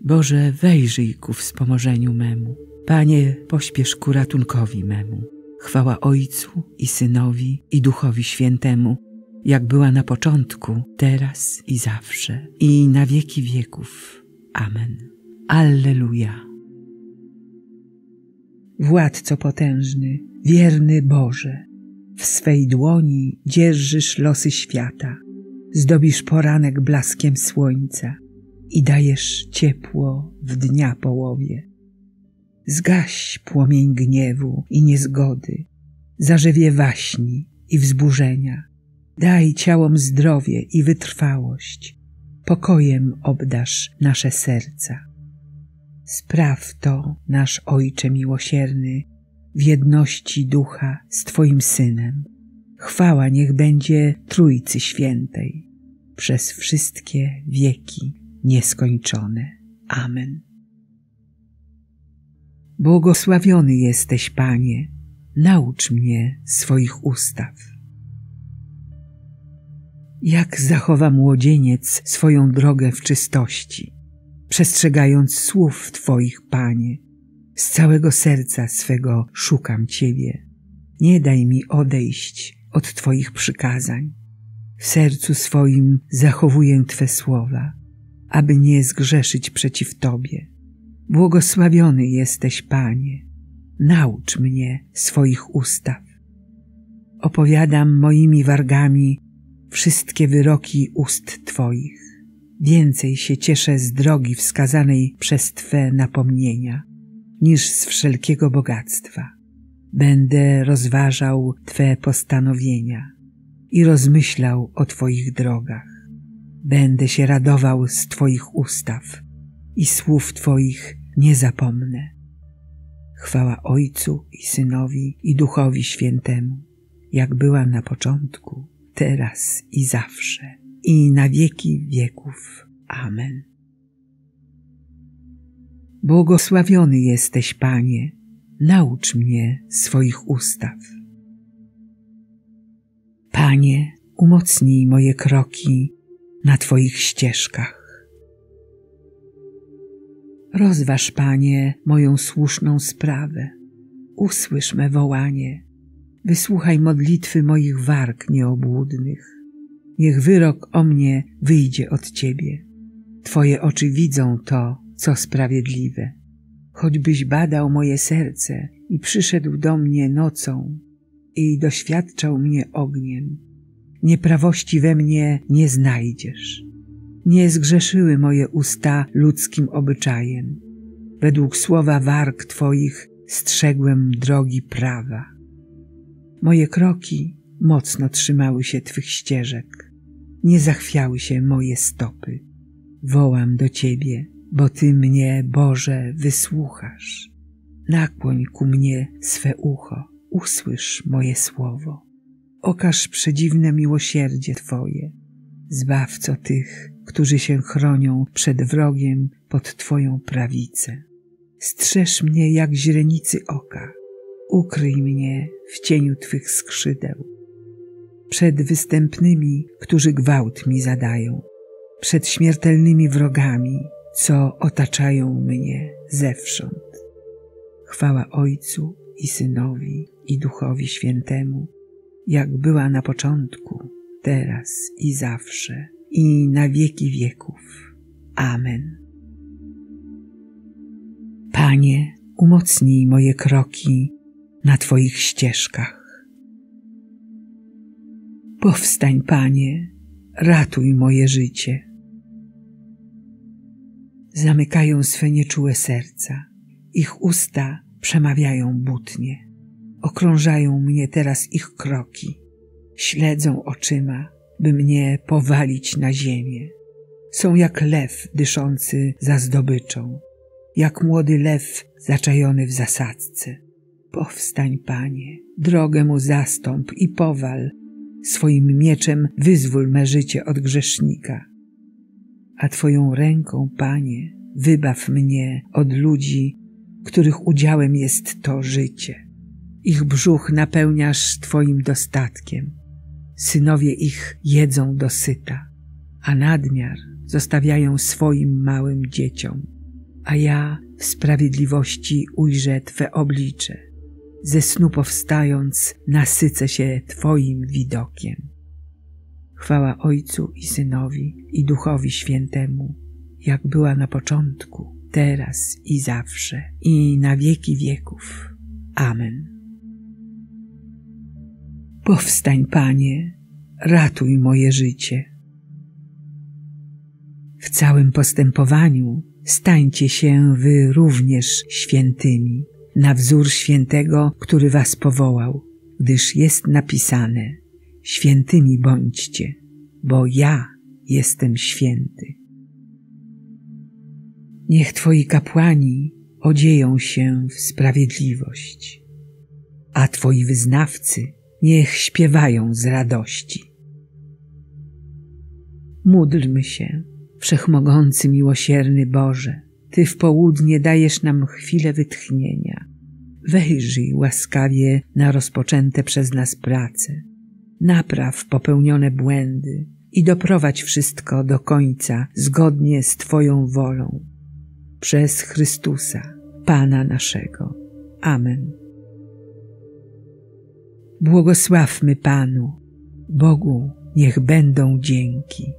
Boże, wejrzyj ku wspomożeniu memu. Panie, pośpiesz ku ratunkowi memu. Chwała Ojcu i Synowi i Duchowi Świętemu, jak była na początku, teraz i zawsze, i na wieki wieków. Amen. Alleluja. Władco potężny, wierny Boże, w swej dłoni dzierżysz losy świata, zdobisz poranek blaskiem słońca i dajesz ciepło w dnia połowie. Zgaś płomień gniewu i niezgody, zarzewie waśni i wzburzenia. Daj ciałom zdrowie i wytrwałość, pokojem obdarz nasze serca. Spraw to, nasz Ojcze miłosierny, w jedności Ducha z Twoim Synem. Chwała niech będzie Trójcy Świętej, przez wszystkie wieki nieskończone. Amen. Błogosławiony jesteś, Panie, naucz mnie swoich ustaw. Jak zachowa młodzieniec swoją drogę w czystości, przestrzegając słów Twoich, Panie, z całego serca swego szukam Ciebie. Nie daj mi odejść od Twoich przykazań. W sercu swoim zachowuję Twe słowa, aby nie zgrzeszyć przeciw Tobie. Błogosławiony jesteś, Panie, naucz mnie swoich ustaw. Opowiadam moimi wargami wszystkie wyroki ust Twoich. Więcej się cieszę z drogi wskazanej przez Twe napomnienia, niż z wszelkiego bogactwa. Będę rozważał Twe postanowienia i rozmyślał o Twoich drogach. Będę się radował z Twoich ustaw i słów Twoich nie zapomnę. Chwała Ojcu i Synowi i Duchowi Świętemu, jak była na początku, teraz i zawsze, i na wieki wieków. Amen. Błogosławiony jesteś, Panie, naucz mnie swoich ustaw. Panie, umocnij moje kroki na Twoich ścieżkach. Rozważ, Panie, moją słuszną sprawę. Usłysz me wołanie. Wysłuchaj modlitwy moich warg nieobłudnych. Niech wyrok o mnie wyjdzie od Ciebie. Twoje oczy widzą to, co sprawiedliwe. Choćbyś badał moje serce i przyszedł do mnie nocą i doświadczał mnie ogniem, nieprawości we mnie nie znajdziesz. Nie zgrzeszyły moje usta ludzkim obyczajem. Według słowa warg Twoich strzegłem drogi prawa. Moje kroki mocno trzymały się Twych ścieżek. Nie zachwiały się moje stopy. Wołam do Ciebie, bo Ty mnie, Boże, wysłuchasz. Nakłoń ku mnie swe ucho, usłysz moje słowo. Okaż przedziwne miłosierdzie Twoje. Zbawco tych, którzy się chronią przed wrogiem pod Twoją prawicę. Strzeż mnie jak źrenicy oka. Ukryj mnie w cieniu Twych skrzydeł. Przed występnymi, którzy gwałt mi zadają. Przed śmiertelnymi wrogami, co otaczają mnie zewsząd. Chwała Ojcu i Synowi i Duchowi Świętemu, jak była na początku, teraz i zawsze, i na wieki wieków. Amen. Panie, umocnij moje kroki na Twoich ścieżkach. Powstań, Panie, ratuj moje życie. Zamykają swe nieczułe serca, ich usta przemawiają butnie. Okrążają mnie teraz ich kroki, śledzą oczyma, by mnie powalić na ziemię. Są jak lew dyszący za zdobyczą, jak młody lew zaczajony w zasadzce. Powstań, Panie, drogę mu zastąp i powal, swoim mieczem wyzwól me życie od grzesznika. A Twoją ręką, Panie, wybaw mnie od ludzi, których udziałem jest to życie. Ich brzuch napełniasz Twoim dostatkiem, synowie ich jedzą dosyta, a nadmiar zostawiają swoim małym dzieciom. a ja w sprawiedliwości ujrzę Twe oblicze. Ze snu powstając, nasycę się Twoim widokiem. Chwała Ojcu i Synowi, i Duchowi Świętemu, jak była na początku, teraz i zawsze, i na wieki wieków. Amen. Powstań, Panie, ratuj moje życie. W całym postępowaniu stańcie się wy również świętymi, na wzór świętego, który was powołał, gdyż jest napisane: świętymi bądźcie, bo ja jestem święty. Niech Twoi kapłani odzieją się w sprawiedliwość, a Twoi wyznawcy niech śpiewają z radości. Módlmy się. Wszechmogący, miłosierny Boże, Ty w południe dajesz nam chwilę wytchnienia. Wejrzyj łaskawie na rozpoczęte przez nas prace. Napraw popełnione błędy i doprowadź wszystko do końca zgodnie z Twoją wolą. Przez Chrystusa, Pana naszego. Amen. Błogosławmy Panu. Bogu niech będą dzięki.